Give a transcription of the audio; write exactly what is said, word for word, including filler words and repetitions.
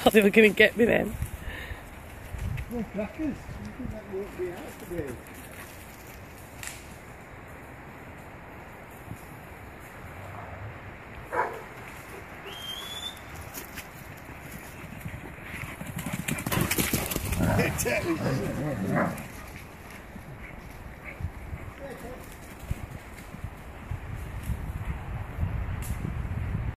thought they were going to get me then. Oh, crackers. You think that won't be out today? Exactly.